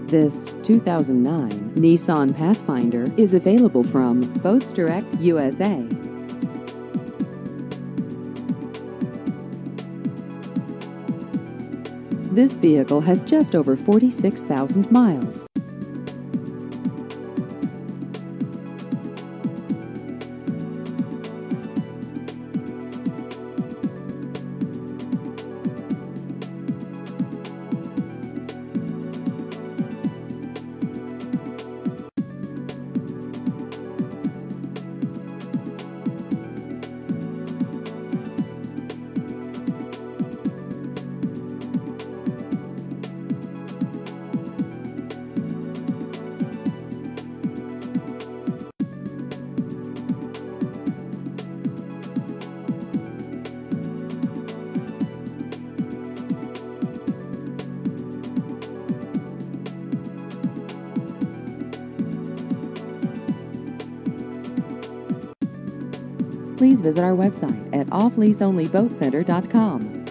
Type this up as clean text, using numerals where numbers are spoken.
This 2009 Nissan Pathfinder is available from Boats Direct USA. This vehicle has just over 46,000 miles. Please visit our website at offleaseonlyboatcenter.com.